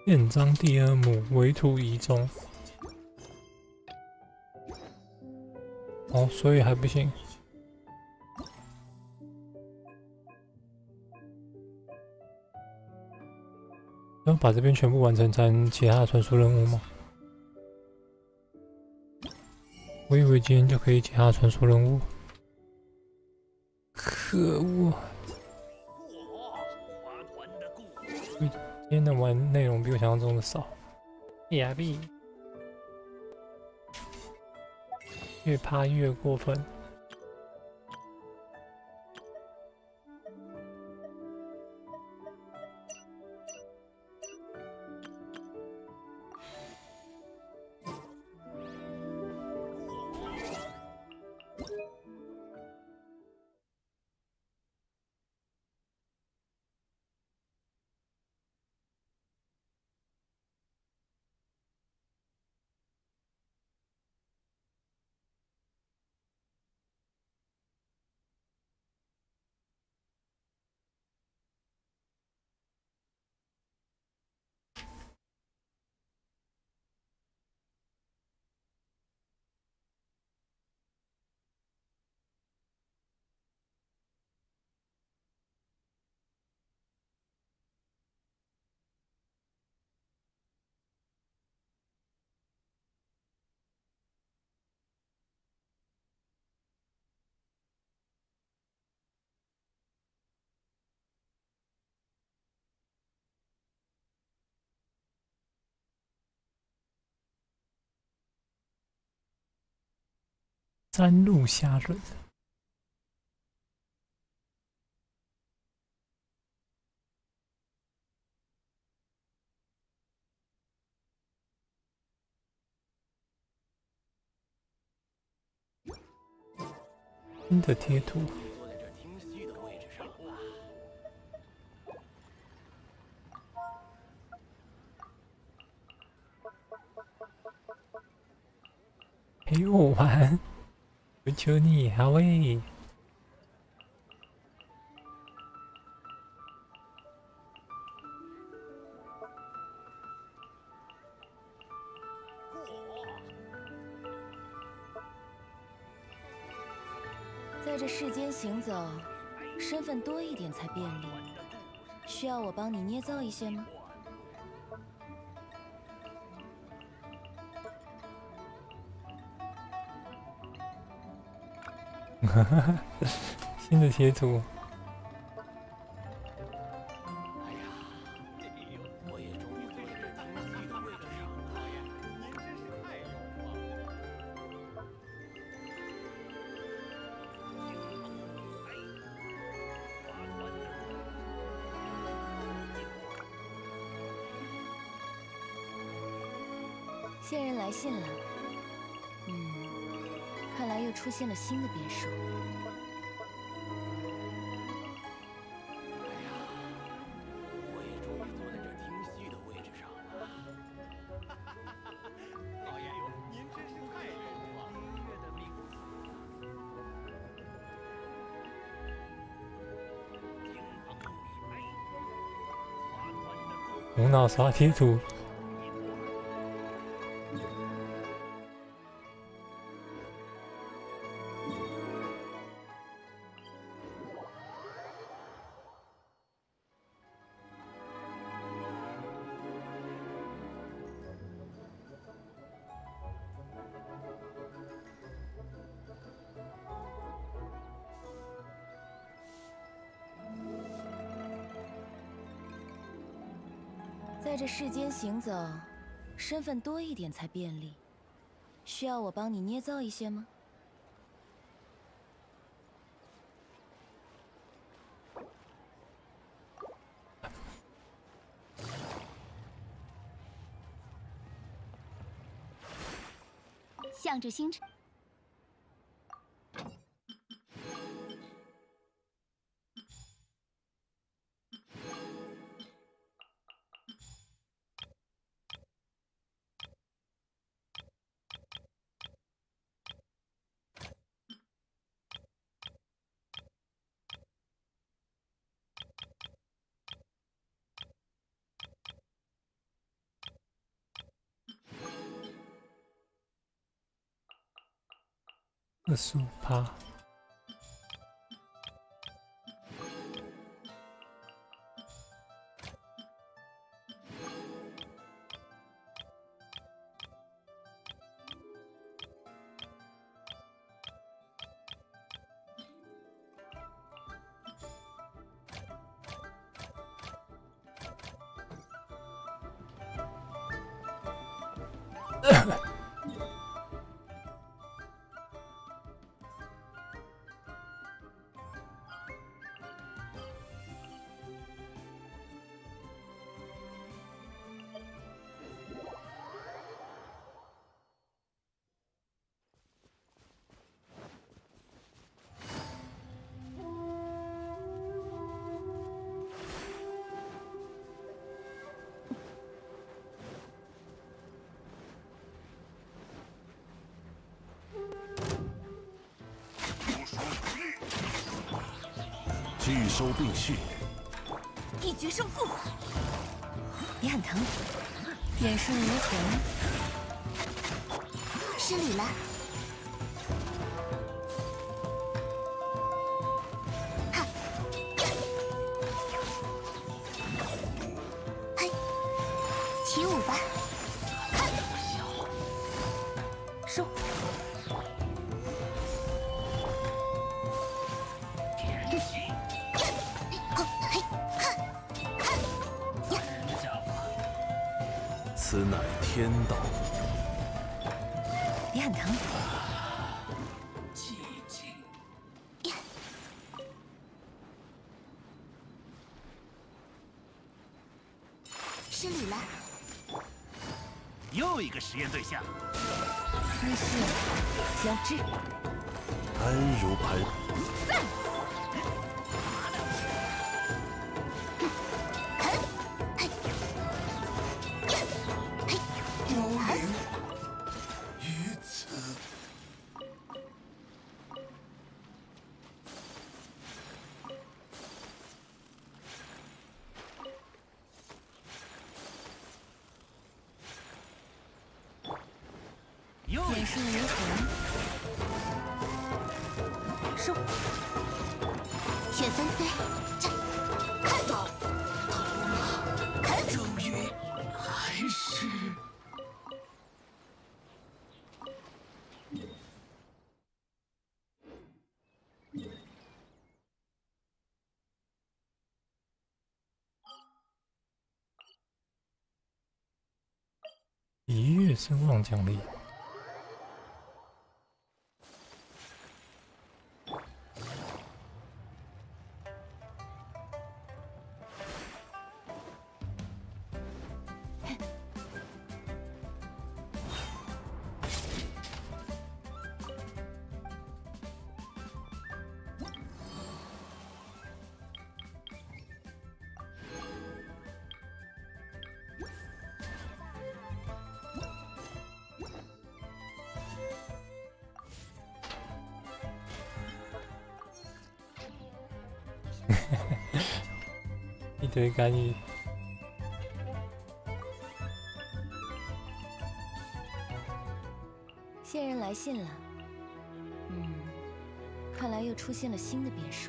宪章第二幕围土遗踪。哦，所以还不行。要把这边全部完成才能其他的传说任务吗？我以为今天就可以其他的传说任务。可恶！今天的玩内容比我想象中的少。ARB 越怕越过分。山路虾仁。新的贴图。陪我玩，求求你，好喂！ 在这世间行走，身份多一点才便利。需要我帮你捏造一些吗？ 新的贴图。 仙人来信了。看来又出现了新的变数。 我也终于坐在这听戏的位置上了。老爷，您真是太有了音乐的命。 无脑刷贴图。 在这世间行走，身份多一点才便利。需要我帮你捏造一些吗？ 向着星辰。 25%。 拒收并蓄， 一决胜负。别喊疼，眼顺如虹。 失礼了。哈，嘿，起舞吧。 收。 此乃天道。 别喊疼。 寂静。 失礼了。 又一个实验对象。 日系交织。 安如磐。 散。眼顺如虹。收。 雪纷飞，看走。 终于，还是。 一跃声望奖励。一堆干预。 线人来信了。看来又出现了新的变数。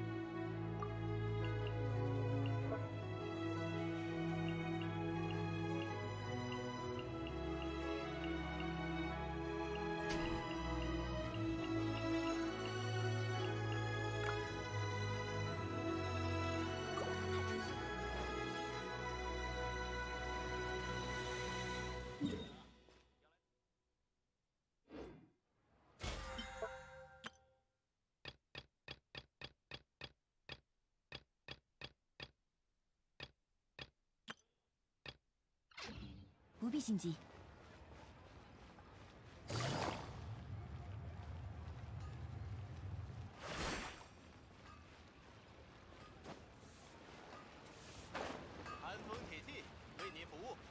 不必心急。 寒风铁骑为您服务。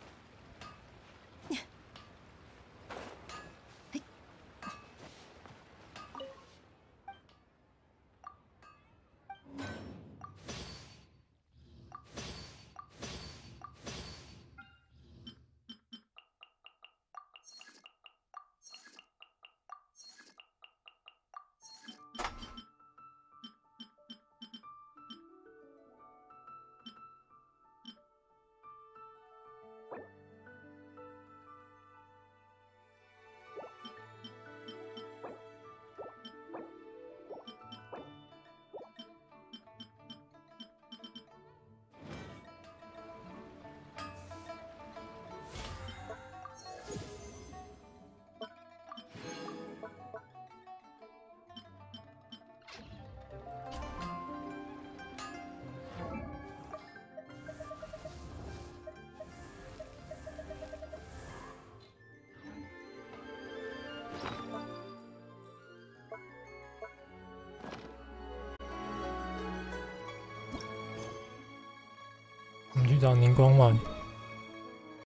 找凝光丸。